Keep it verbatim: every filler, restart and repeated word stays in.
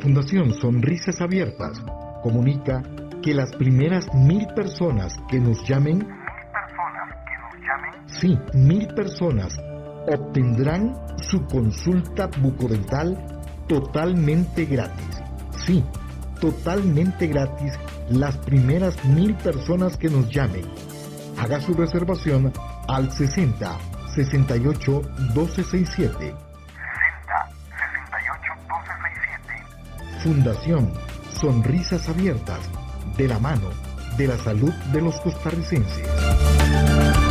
Fundación Sonrisas Abiertas comunica que las primeras mil personas que nos llamen, ¿Mil personas que nos llamen? sí, mil personas, obtendrán su consulta bucodental totalmente gratis. Sí, totalmente gratis las primeras mil personas que nos llamen. Haga su reservación al sesenta, sesenta y ocho, doce sesenta y siete. sesenta, sesenta y ocho, doce sesenta y siete. Fundación Sonrisas Abiertas, de la mano de la salud de los costarricenses.